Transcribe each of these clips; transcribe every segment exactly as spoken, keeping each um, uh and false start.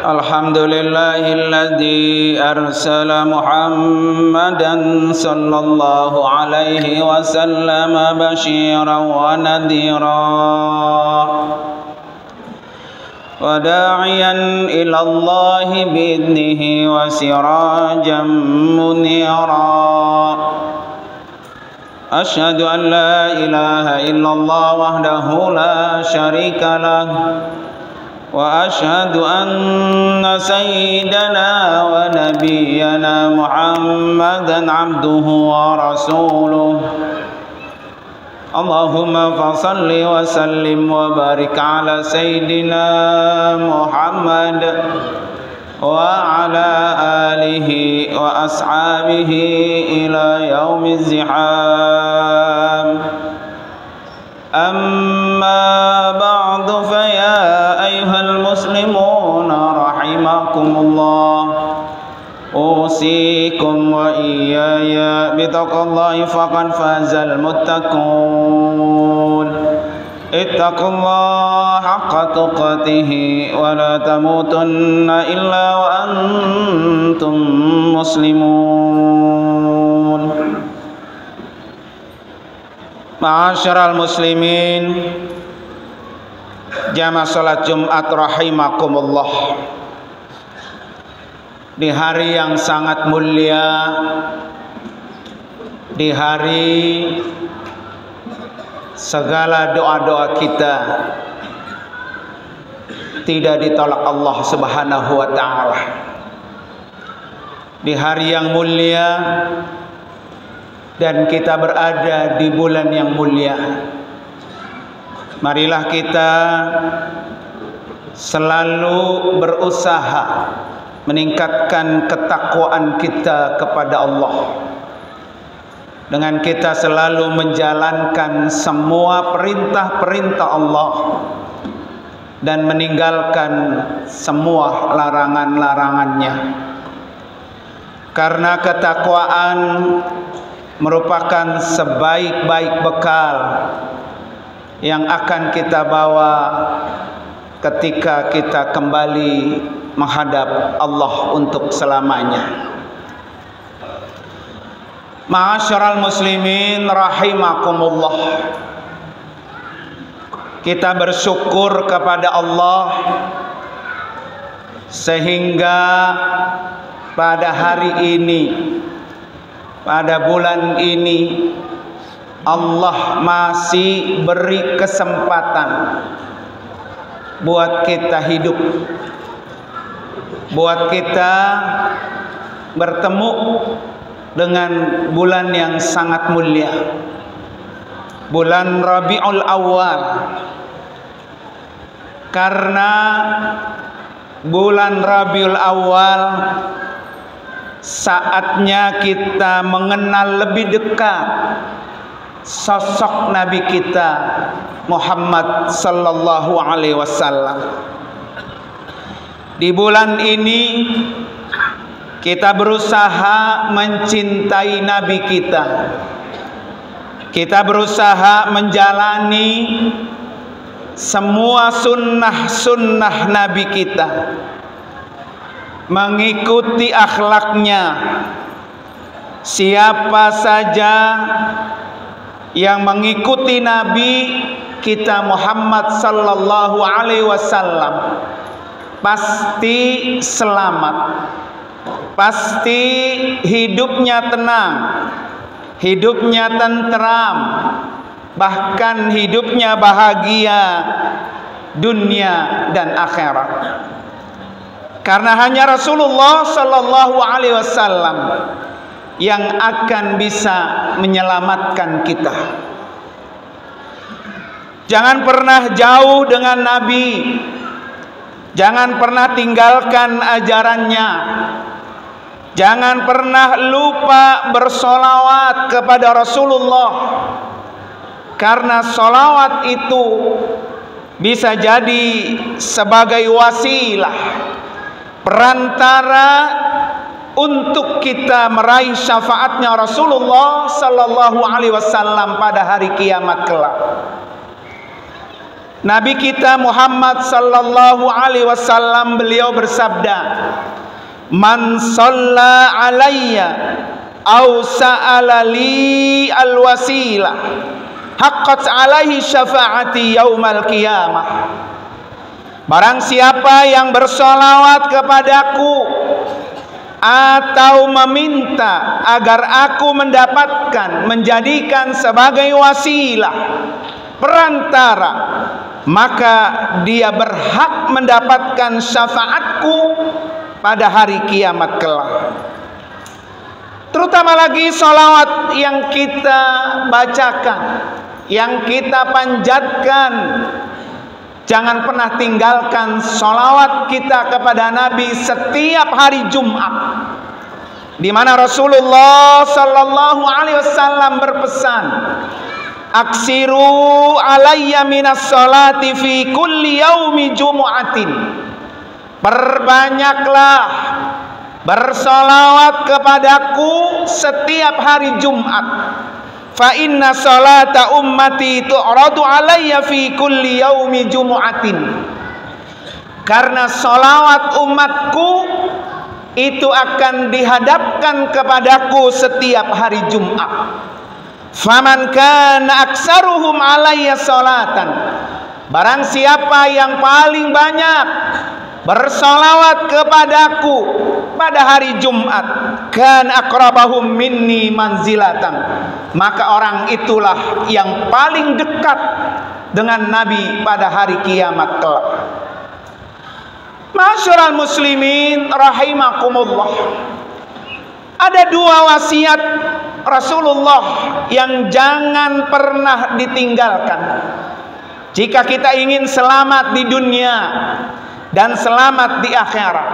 الحمد لله الذي أرسل محمدا صلى الله عليه وسلم بشيرا ونذيرا وداعيا إلى الله بإذنه وسراجا منيرا أشهد أن لا إله إلا الله وحده لا شريك له وأشهد أن سيدنا ونبينا محمدا عبده ورسوله اللهم فصل وسلم وبارك على سيدنا محمد وعلى آله وأصحابه إلى يوم الزحام أما بعد فيا أيها المسلمون رحمكم الله أوصيكم وإياي بتقوى الله فقد فاز المتقون اتقوا الله حق تقاته ولا تموتن إلا وأنتم مسلمون. Ma'asyiral muslimin, jamaah salat Jumat rahimakumullah. Di hari yang sangat mulia, di hari segala doa-doa kita tidak ditolak Allah Subhanahu wa taala. Di hari yang mulia dan kita berada di bulan yang mulia, marilah kita selalu berusaha meningkatkan ketakwaan kita kepada Allah dengan kita selalu menjalankan semua perintah-perintah Allah dan meninggalkan semua larangan-larangannya, karena ketakwaan merupakan sebaik-baik bekal yang akan kita bawa ketika kita kembali menghadap Allah untuk selamanya. Ma'asyiral muslimin rahimakumullah, kita bersyukur kepada Allah sehingga pada hari ini, pada bulan ini, Allah masih beri kesempatan buat kita hidup, buat kita bertemu dengan bulan yang sangat mulia, bulan Rabiul Awal. Karena bulan Rabiul Awal saatnya kita mengenal lebih dekat sosok Nabi kita Muhammad sallallahu alaihi wasallam. Di bulan ini kita berusaha mencintai Nabi kita. Kita berusaha menjalani semua sunnah-sunnah Nabi kita, mengikuti akhlaknya. Siapa saja yang mengikuti Nabi kita Muhammad sallallahu alaihi wasallam pasti selamat, pasti hidupnya tenang, hidupnya tentram, bahkan hidupnya bahagia dunia dan akhirat. Karena hanya Rasulullah sallallahu alaihi wasallam yang akan bisa menyelamatkan kita. Jangan pernah jauh dengan Nabi, jangan pernah tinggalkan ajarannya, jangan pernah lupa bersolawat kepada Rasulullah, karena solawat itu bisa jadi sebagai wasilah, perantara untuk kita meraih syafaatnya Rasulullah sallallahu alaihi wasallam pada hari kiamat kelak. Nabi kita Muhammad sallallahu alaihi wasallam, beliau bersabda, "Man shalla alayya aw sa'ala li al-wasilah, haqqat alaihi syafaati yaumal qiyamah." Barang siapa yang bersolawat kepadaku atau meminta agar aku mendapatkan, menjadikan sebagai wasilah, perantara, maka dia berhak mendapatkan syafaatku pada hari kiamat kelak. Terutama lagi sholawat yang kita bacakan, yang kita panjatkan. Jangan pernah tinggalkan sholawat kita kepada Nabi setiap hari Jumat, di mana Rasulullah sallallahu alaihi wasallam berpesan, "Aksiru alayya minas sholati fi kulli yaumi jumu'atin." Perbanyaklah bersolawat kepadaku setiap hari Jumat. Fa inna salata ummati tu'radu alayya fi kulli yaumi jumu'atin. Karena solawat umatku itu akan dihadapkan kepadaku setiap hari Jumat. Faman kana aksaruhum alayya salatan. Barang siapa yang paling banyak bersolawat kepadaku pada hari Jumat, kan akrabahum minni manzilatan, maka orang itulah yang paling dekat dengan Nabi pada hari kiamat kelak. Ma'asyiral muslimin rahimakumullah, ada dua wasiat Rasulullah yang jangan pernah ditinggalkan jika kita ingin selamat di dunia dan selamat di akhirat.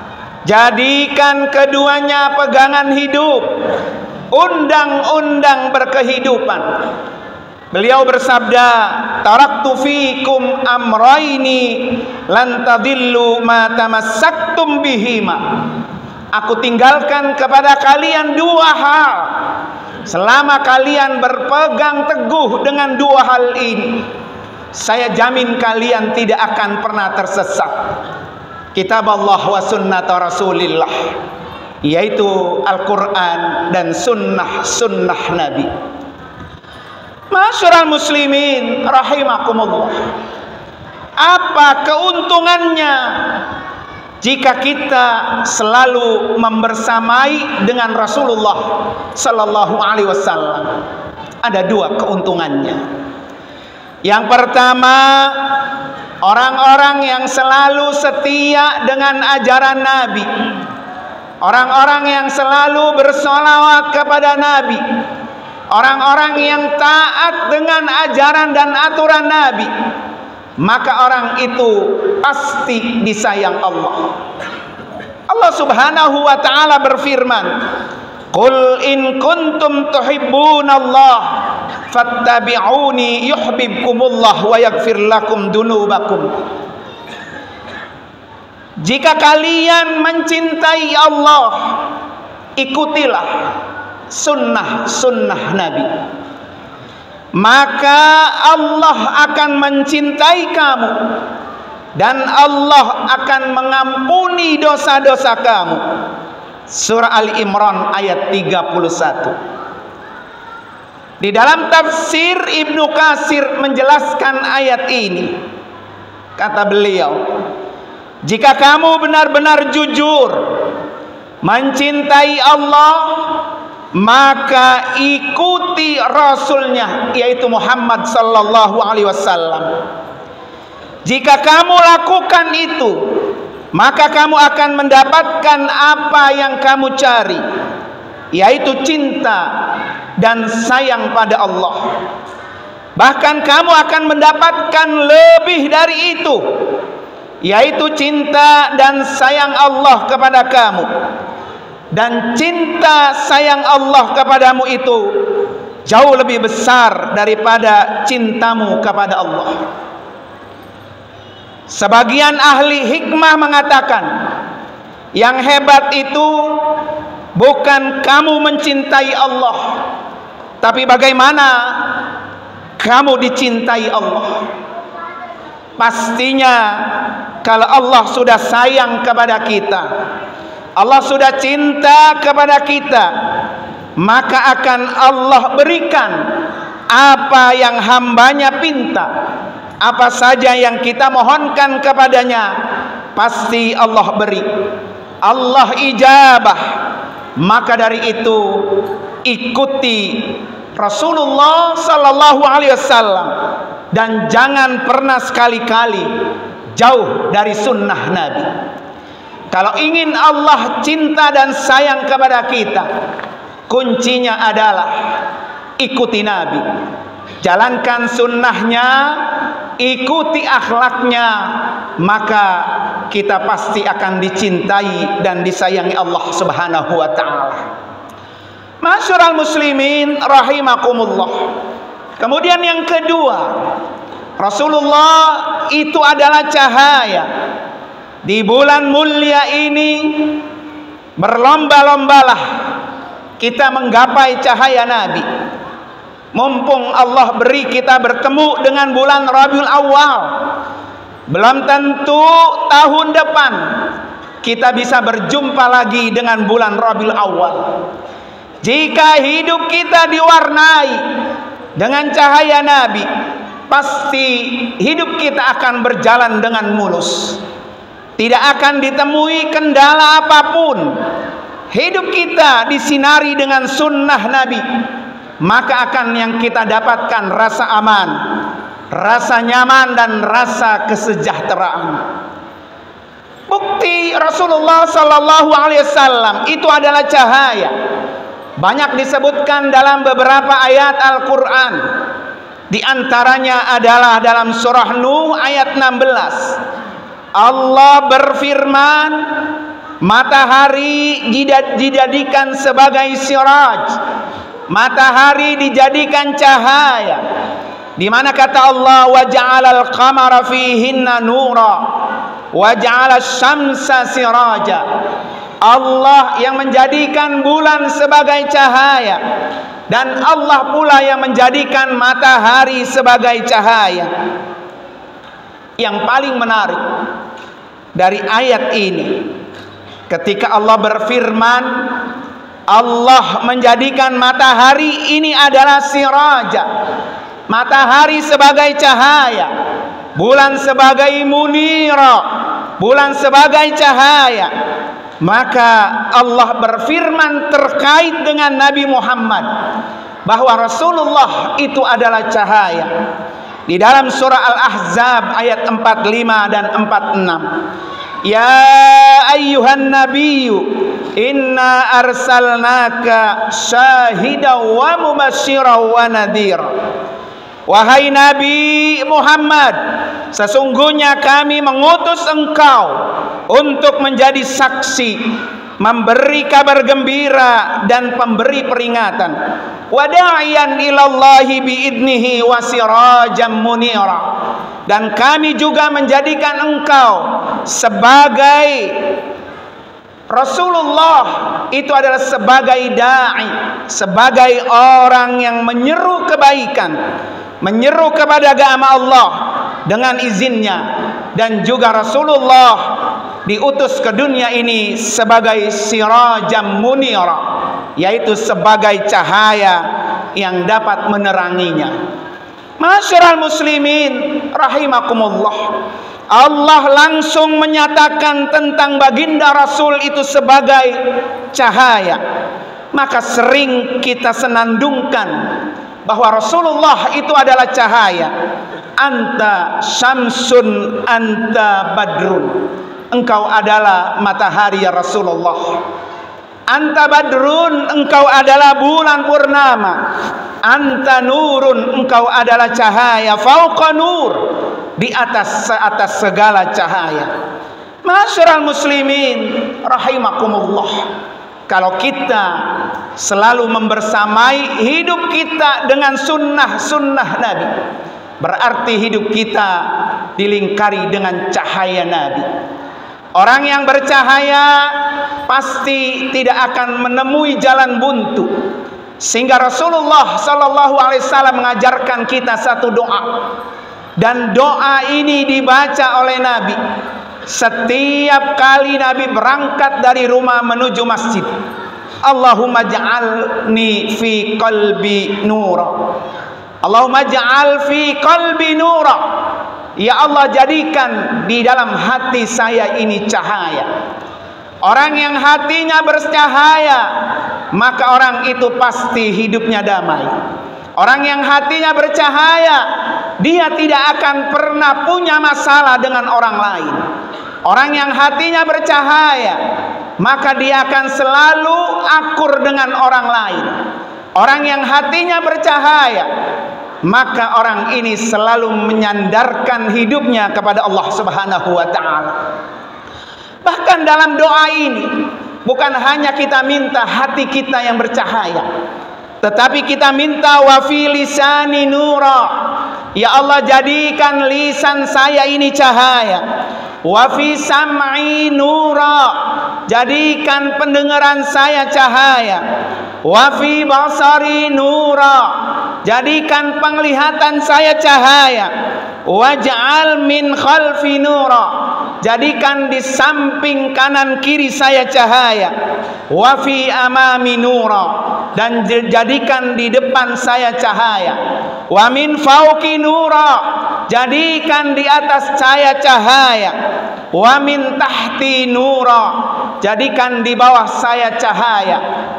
Jadikan keduanya pegangan hidup, undang-undang berkehidupan. Beliau bersabda, "Taraktu fikum amraini lan tadillu ma tamassaktum bihima." Aku tinggalkan kepada kalian dua hal. Selama kalian berpegang teguh dengan dua hal ini, saya jamin kalian tidak akan pernah tersesat. Kitab Allah wa sunnat Rasulillah, yaitu Al-Quran dan sunnah-sunnah Nabi. Ma'asyiral muslimin rahimakumullah, apa keuntungannya jika kita selalu membersamai dengan Rasulullah sallallahu alaihi wasallam? Ada dua keuntungannya. Yang pertama, orang-orang yang selalu setia dengan ajaran Nabi, orang-orang yang selalu bersolawat kepada Nabi, orang-orang yang taat dengan ajaran dan aturan Nabi, maka orang itu pasti disayang Allah. Allah subhanahu wa ta'ala berfirman, "Qul in kuntum tuhibbunallah fattabi'uni yuhibbukumullah wa yaghfir lakum dunubakum." Jika kalian mencintai Allah, ikutilah sunnah-sunnah Nabi, maka Allah akan mencintai kamu dan Allah akan mengampuni dosa-dosa kamu. Surah Ali Imran ayat tiga puluh satu. Di dalam tafsir Ibnu Katsir menjelaskan ayat ini, kata beliau, jika kamu benar-benar jujur mencintai Allah, maka ikuti Rasulnya, yaitu Muhammad sallallahu alaihi wasallam. Jika kamu lakukan itu, maka kamu akan mendapatkan apa yang kamu cari, yaitu cinta dan sayang pada Allah. Bahkan kamu akan mendapatkan lebih dari itu, yaitu cinta dan sayang Allah kepada kamu. Dan cinta sayang Allah kepadamu itu jauh lebih besar daripada cintamu kepada Allah. Sebagian ahli hikmah mengatakan, yang hebat itu bukan kamu mencintai Allah, tapi bagaimana kamu dicintai Allah. Pastinya kalau Allah sudah sayang kepada kita, Allah sudah cinta kepada kita, maka akan Allah berikan apa yang hambanya pinta. Apa saja yang kita mohonkan kepadanya, pasti Allah beri. Allah ijabah. Maka dari itu ikuti Rasulullah sallallahu alaihi wasallam dan jangan pernah sekali-kali jauh dari sunnah Nabi. Kalau ingin Allah cinta dan sayang kepada kita, kuncinya adalah ikuti Nabi, jalankan sunnahnya, ikuti akhlaknya, maka kita pasti akan dicintai dan disayangi Allah Subhanahu wa taala. Masyarul muslimin rahimakumullah. Kemudian yang kedua, Rasulullah itu adalah cahaya. Di bulan mulia ini berlomba-lombalah kita menggapai cahaya Nabi. Mumpung Allah beri kita bertemu dengan bulan Rabiul Awal, belum tentu tahun depan kita bisa berjumpa lagi dengan bulan Rabiul Awal. Jika hidup kita diwarnai dengan cahaya Nabi, pasti hidup kita akan berjalan dengan mulus. Tidak akan ditemui kendala apapun. Hidup kita disinari dengan sunnah Nabi, maka akan yang kita dapatkan rasa aman, rasa nyaman, dan rasa kesejahteraan. Bukti Rasulullah sallallahu alaihi wasallam itu adalah cahaya. Banyak disebutkan dalam beberapa ayat Al-Quran. Di antaranya adalah dalam surah Nuh ayat enam belas. Allah berfirman, matahari dijadikan sebagai siraj. Matahari dijadikan cahaya. Di mana kata Allah, wa ja'alal qamara fihinna nura wa ja'alal syamsa siraja. Allah yang menjadikan bulan sebagai cahaya, dan Allah pula yang menjadikan matahari sebagai cahaya. Yang paling menarik dari ayat ini, ketika Allah berfirman, Allah menjadikan matahari ini adalah siraja, matahari sebagai cahaya, bulan sebagai munira, bulan sebagai cahaya. Maka Allah berfirman terkait dengan Nabi Muhammad bahwa Rasulullah itu adalah cahaya. Di dalam surah Al-Ahzab ayat empat puluh lima dan empat puluh enam. Ya ayyuhan nabiyyu inna arsalnaka syahidan wa mubasysyiran wa nadhira. Wahai Nabi Muhammad, sesungguhnya kami mengutus engkau untuk menjadi saksi, memberi kabar gembira dan pemberi peringatan. Wa da'iyan ilallahi biidnihi wa sirajan munira. Dan kami juga menjadikan engkau sebagai Rasulullah, itu adalah sebagai da'i, sebagai orang yang menyeru kebaikan, menyeru kepada agama Allah dengan izinnya. Dan juga Rasulullah diutus ke dunia ini sebagai sirajam munira, yaitu sebagai cahaya yang dapat meneranginya. Masyarul muslimin rahimakumullah, Allah langsung menyatakan tentang baginda Rasul itu sebagai cahaya. Maka sering kita senandungkan bahwa Rasulullah itu adalah cahaya. Anta syamsun anta badrun. Engkau adalah matahari ya Rasulullah. Anta badrun, engkau adalah bulan purnama. Anta nurun, engkau adalah cahaya. Fauqa nur, di atas atas segala cahaya. Masyarul muslimin rahimakumullah, kalau kita selalu membersamai hidup kita dengan sunnah-sunnah Nabi, berarti hidup kita dilingkari dengan cahaya Nabi. Orang yang bercahaya pasti tidak akan menemui jalan buntu. Sehingga Rasulullah sallallahu alaihi wasallam mengajarkan kita satu doa. Dan doa ini dibaca oleh Nabi setiap kali Nabi berangkat dari rumah menuju masjid. Allahumma ja'alni fi qalbi nura. Allahumma ja'al fi qalbi nura. Ya Allah, jadikan di dalam hati saya ini cahaya. Orang yang hatinya bercahaya, maka orang itu pasti hidupnya damai. Orang yang hatinya bercahaya, dia tidak akan pernah punya masalah dengan orang lain. Orang yang hatinya bercahaya, maka dia akan selalu akur dengan orang lain. Orang yang hatinya bercahaya, maka orang ini selalu menyandarkan hidupnya kepada Allah Subhanahu wa ta'ala. Bahkan dalam doa ini, bukan hanya kita minta hati kita yang bercahaya, tetapi kita minta wa fi lisani nura. Ya Allah, jadikan lisan saya ini cahaya. Wa fi sam'i nura. Jadikan pendengaran saya cahaya. Wa fi basari nura. Jadikan penglihatan saya cahaya. Waj'al min khalfi nura. Jadikan di samping kanan kiri saya cahaya. Wa fi amami nura. Dan jadikan di depan saya cahaya. Wa min fauqi nura. Jadikan di atas saya cahaya. Wa min tahti nura. Jadikan di bawah saya cahaya.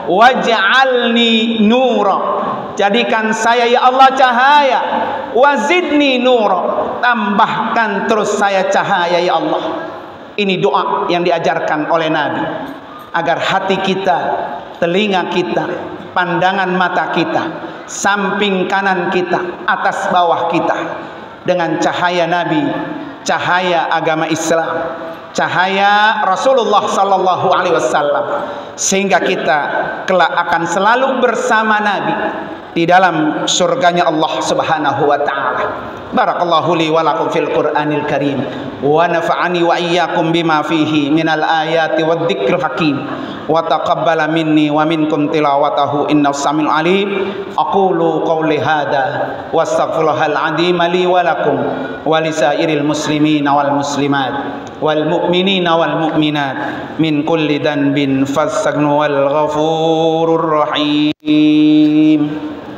Waj'alni nura. Jadikan saya ya Allah cahaya. Wazidni nura. Tambahkan terus saya cahaya ya Allah. Ini doa yang diajarkan oleh Nabi, agar hati kita, telinga kita, pandangan mata kita, samping kanan kita, atas bawah kita, dengan cahaya Nabi, cahaya agama Islam, cahaya Rasulullah sallallahu alaihi wasallam, sehingga kita kelak akan selalu bersama Nabi di dalam surganya Allah Subhanahu wa taala. Barakallahu li wa lakum fil Qur'anil Karim wa nafa'ani wa iyyakum bima fihi minal ayati wad dzikril hakim wa taqabbala minni wa minkum tilawatahu innahu samiul alim. Aqulu qawli hadza wastaghfirullahal azim li wa lakum wa lisairil muslimin wal muslimat wal mu'minina wal mu'minat min kulli dhanbin fastaghfiru wal ghafurur rahim.